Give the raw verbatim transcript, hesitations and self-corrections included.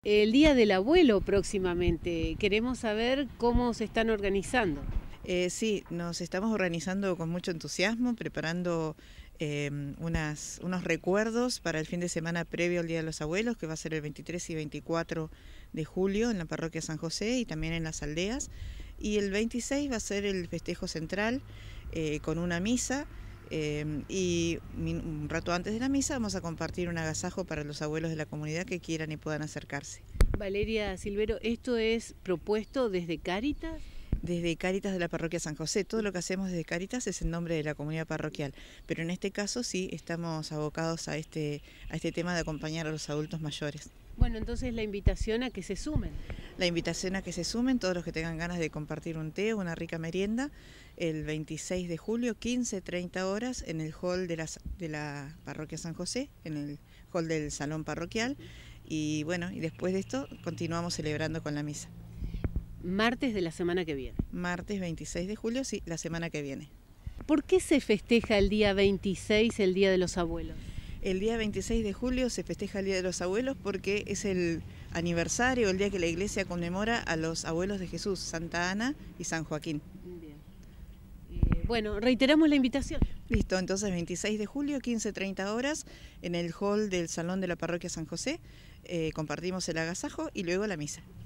El Día del Abuelo próximamente. Queremos saber cómo se están organizando. Eh, sí, nos estamos organizando con mucho entusiasmo, preparando eh, unas, unos recuerdos para el fin de semana previo al Día de los Abuelos, que va a ser el veintitrés y veinticuatro de julio en la parroquia San José y también en las aldeas. Y el veintiséis va a ser el festejo central eh, con una misa. Eh, y un rato antes de la misa vamos a compartir un agasajo para los abuelos de la comunidad que quieran y puedan acercarse. Valeria Silvero, ¿esto es propuesto desde Cáritas? Desde Cáritas de la parroquia San José. Todo lo que hacemos desde Cáritas es en nombre de la comunidad parroquial, pero en este caso sí estamos abocados a este, a este tema de acompañar a los adultos mayores. Bueno, entonces la invitación a que se sumen. La invitación a que se sumen todos los que tengan ganas de compartir un té o una rica merienda el veintiséis de julio, quince, treinta horas, en el hall de la, de la parroquia San José, en el hall del salón parroquial. Y bueno, y después de esto continuamos celebrando con la misa. Martes de la semana que viene. Martes veintiséis de julio, sí, la semana que viene. ¿Por qué se festeja el día veintiséis, el Día de los Abuelos? El día veintiséis de julio se festeja el Día de los Abuelos porque es el aniversario, el día que la iglesia conmemora a los abuelos de Jesús, Santa Ana y San Joaquín. Bien. Eh, bueno, reiteramos la invitación. Listo, entonces veintiséis de julio, quince, treinta horas, en el hall del salón de la parroquia San José, eh, compartimos el agasajo y luego la misa.